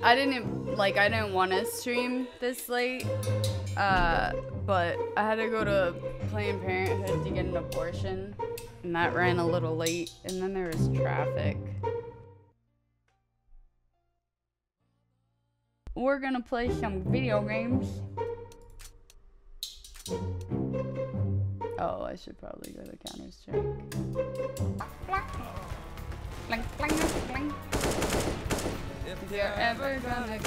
I didn't want to stream this late, but I had to go to Planned Parenthood to get an abortion, and that ran a little late, and then there was traffic. We're gonna play some video games. Oh, I should probably go to Counter-Strike. If you're ever gonna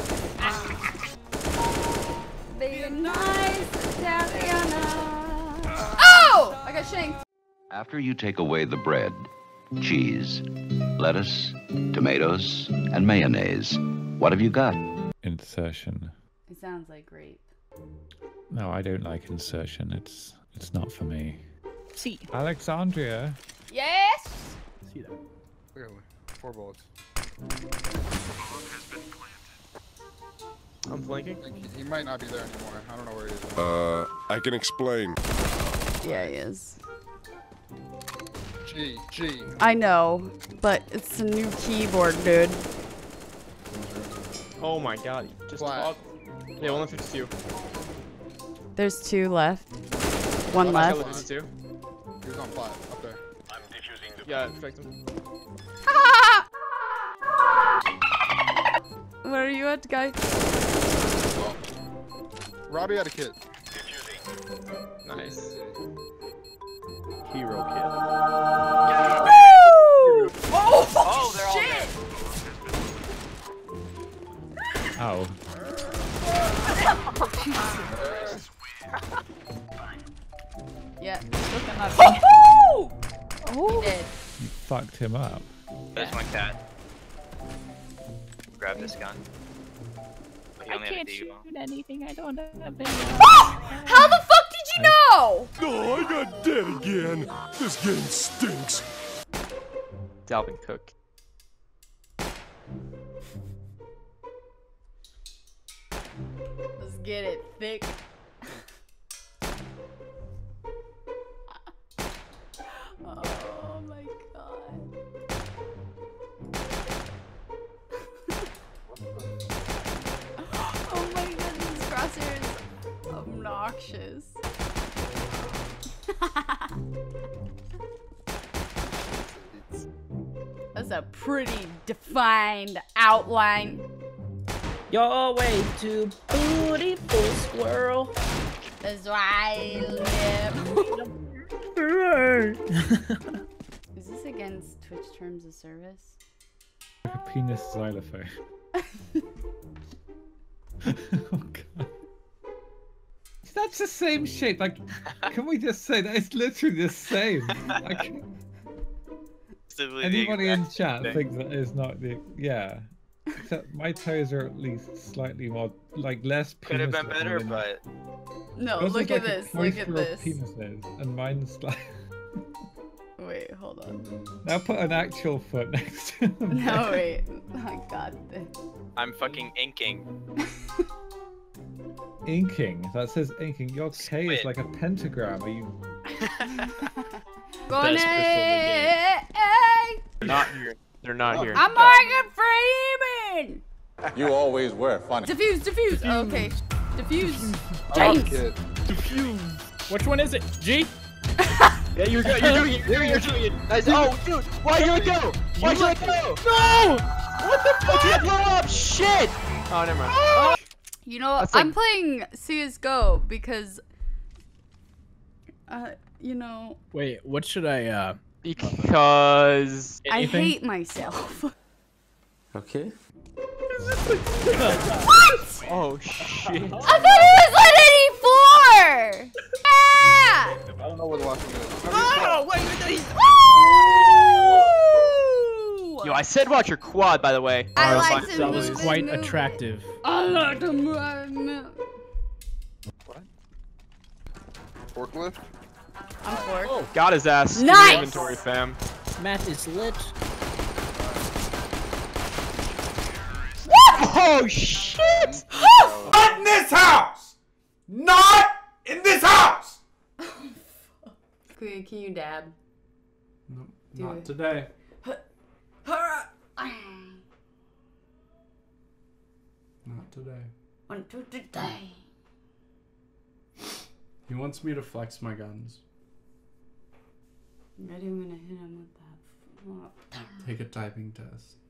be nice, Tatiana. Oh! I got shanked. After you take away the bread, cheese, lettuce, tomatoes, and mayonnaise, what have you got? Insertion. It sounds like rape. No, I don't like insertion. It's not for me. See. Alexandria. Yes! See that. Clearly. 4 bullets. I'm flanking. He might not be there anymore. I don't know where he is. I can explain. Yeah, he is. G. I know, but it's a new keyboard, dude. Oh my god, he just Flat. Yeah, 152. There's 2 left. 1 left. 52. He was on flat, up there. Yeah, infect him. Where are you at, guy? Oh. Robbie had a kid. Nice. Hero kid. Oh, shit! Ow. Yeah, look at my oh! He did. You fucked him up. There's one cat. Grab this gun. He I only had a can't D shoot well. anything. I don't have any. How the fuck did you know? Oh, I got dead again. This game stinks. Dalvin Cook. Let's get it thick. Oh my god. Oh my god, this crosshair is obnoxious. That's a pretty defined outline. Your way to beautiful squirrel. That's why I live. Is this against Twitch terms of service? Like a penis xylophone. Oh god. That's the same shape. Like, can we just say that it's literally the same? Like, anybody in chat thinks that is not the Except my toes are at least slightly more, like, less penis. Could have been better, but No, Yours look is at like a this. Look at cloister of this. penises, and mine's like. Wait, hold on. Now put an actual foot next to them. No, wait. I got this. I'm fucking inking. Inking. That says inking. Your K is Squid. like a pentagram. Are you? Gonna. They're not here. They're not here. I'm Morgan Freeman. You always were funny. Diffuse. Oh, okay. Diffuse. Oh, James. kid. Which one is it? G? Yeah, you're good. You're doing it. You're doing it. Nice. Oh, dude. Why'd you let go? Why'd you let go? No! What the fuck? You blow up. Shit! Oh, never mind. You know, That's like- I'm playing CS:GO because, you know, Wait, what should I, Because... I Anything? hate myself. Okay. What? Oh, shit. I thought it was on 84! Yeah! I don't know where the last one is. Oh, wait, Woo! Yo, I said watch your quad, by the way. I Or else like I'm- to that move was it, quite move it. attractive. I like to move. Forklift? I'm for. Oh, got his ass. Give me Nice! Inventory, fam. Matt is lit. Oh, shit! Not in this house! Not in this house! Can you dab? No, Do not it. today. today. Want to today. He wants me to flex my guns. Ready? I'm gonna hit him with that. Take a typing test.